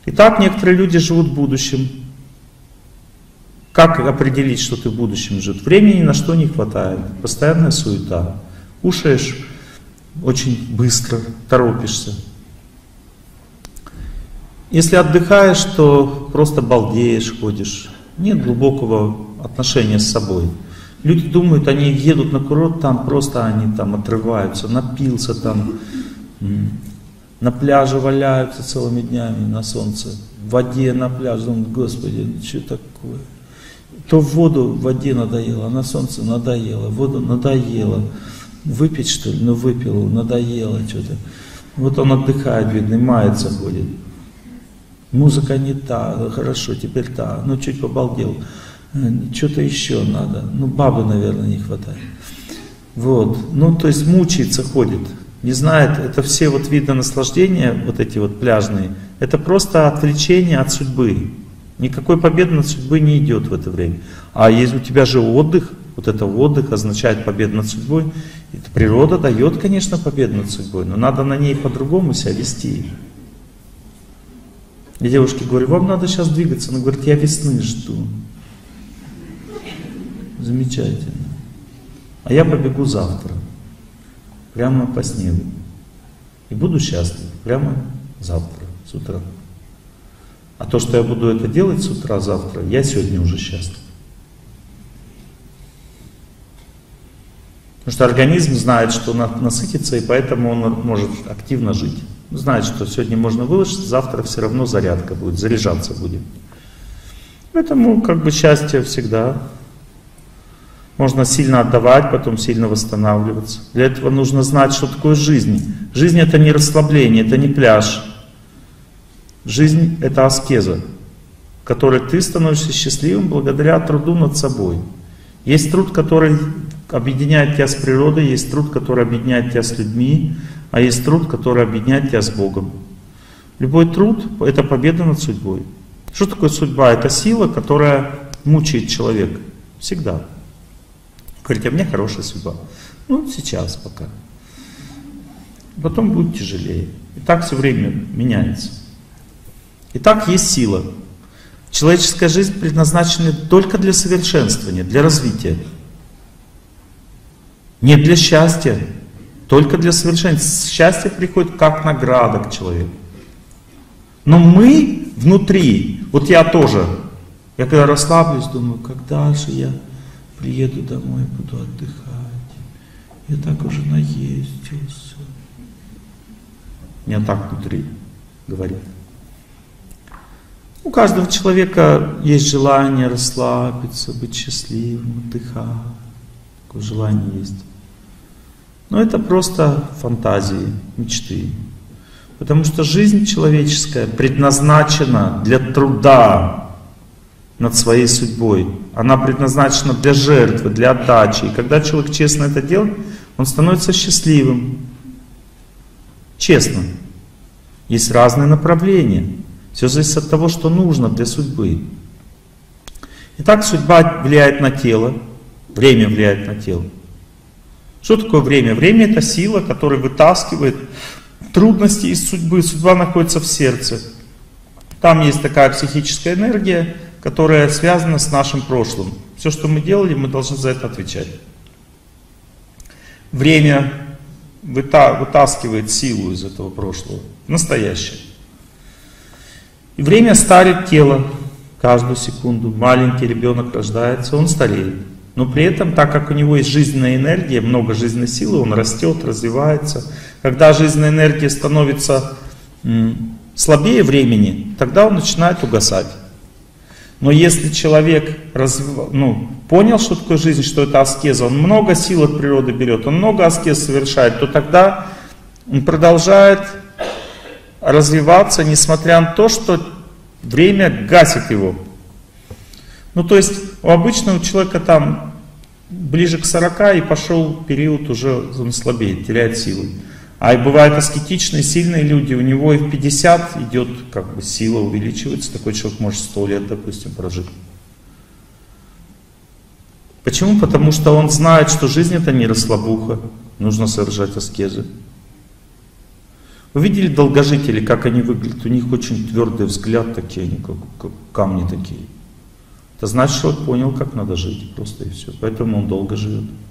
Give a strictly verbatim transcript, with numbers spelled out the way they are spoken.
Итак, некоторые люди живут в будущем. Как определить, что ты в будущем живешь? Времени на что не хватает, постоянная суета. Кушаешь очень быстро, торопишься. Если отдыхаешь, то просто балдеешь, ходишь. Нет глубокого отношения с собой. Люди думают, они едут на курорт, там просто они там отрываются, напился там, на пляже валяются целыми днями на солнце, в воде на пляже, думают, Господи, что такое? То в воду в воде надоело, а на солнце надоело, воду надоело. Выпить что ли? Ну выпил, надоело что-то. Вот он отдыхает, видно, мается ходит. Музыка не та, хорошо, теперь та, ну чуть побалдел. Что-то еще надо, ну бабы, наверное, не хватает. Вот, ну то есть мучается, ходит. Не знает, это все вот виды наслаждения, вот эти вот пляжные, это просто отвлечение от судьбы. Никакой победы над судьбой не идет в это время. А если у тебя же отдых, вот это отдых означает победу над судьбой. Это природа дает, конечно, победу над судьбой, но надо на ней по-другому себя вести. Я девушке говорю, вам надо сейчас двигаться. Она говорит, я весны жду. Замечательно. А я побегу завтра. Прямо по снегу. И буду счастлив. Прямо завтра, с утра. А то, что я буду это делать с утра завтра, я сегодня уже счастлив. Потому что организм знает, что насытится, и поэтому он может активно жить. Знает, что сегодня можно выложить, завтра все равно зарядка будет, заряжаться будет. Поэтому как бы счастье всегда. Можно сильно отдавать, потом сильно восстанавливаться. Для этого нужно знать, что такое жизнь. Жизнь это не расслабление, это не пляж. Жизнь это аскеза, в которой ты становишься счастливым благодаря труду над собой. Есть труд, который объединяет тебя с природой, есть труд, который объединяет тебя с людьми, а есть труд, который объединяет тебя с Богом. Любой труд — это победа над судьбой. Что такое судьба? Это сила, которая мучает человека. Всегда. Говорите, а мне хорошая судьба. Ну, сейчас пока. Потом будет тяжелее. И так все время меняется. И так есть сила. Человеческая жизнь предназначена только для совершенствования, для развития. Не для счастья, только для совершенствования. Счастье приходит как награда к человеку. Но мы внутри, вот я тоже, я когда расслаблюсь, думаю, когда же я приеду домой, буду отдыхать. Я так уже наездился. Меня так внутри говорят. У каждого человека есть желание расслабиться, быть счастливым, отдыхать. Такое желание есть. Но это просто фантазии, мечты. Потому что жизнь человеческая предназначена для труда над своей судьбой. Она предназначена для жертвы, для отдачи. И когда человек честно это делает, он становится счастливым. Честно. Есть разные направления. Все зависит от того, что нужно для судьбы. Итак, судьба влияет на тело, время влияет на тело. Что такое время? Время — это сила, которая вытаскивает трудности из судьбы. Судьба находится в сердце. Там есть такая психическая энергия, которая связана с нашим прошлым. Все, что мы делали, мы должны за это отвечать. Время вытаскивает силу из этого прошлого, настоящее. И время старит тело каждую секунду. Маленький ребенок рождается, он стареет. Но при этом, так как у него есть жизненная энергия, много жизненной силы, он растет, развивается. Когда жизненная энергия становится слабее времени, тогда он начинает угасать. Но если человек развив... ну, понял, что такое жизнь, что это аскеза, он много сил от природы берет, он много аскез совершает, то тогда он продолжает развиваться, несмотря на то, что время гасит его. Ну то есть у обычного человека там ближе к сорока и пошел период, уже он слабеет, теряет силы. А и бывают аскетичные, сильные люди, у него и в пятьдесят идет, как бы сила увеличивается, такой человек может сто лет, допустим, прожить. Почему? Потому что он знает, что жизнь это не расслабуха, нужно совершать аскезы. Вы видели долгожителей, как они выглядят? У них очень твердый взгляд, такие они, как, как камни такие. Это значит, что он понял, как надо жить просто и все. Поэтому он долго живет.